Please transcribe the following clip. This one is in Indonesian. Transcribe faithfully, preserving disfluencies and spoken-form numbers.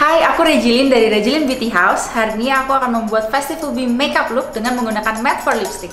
Hai, aku Regilin dari Regilin Beauty House. Hari ini aku akan membuat Festival Beam Makeup Look dengan menggunakan matte for lipstick.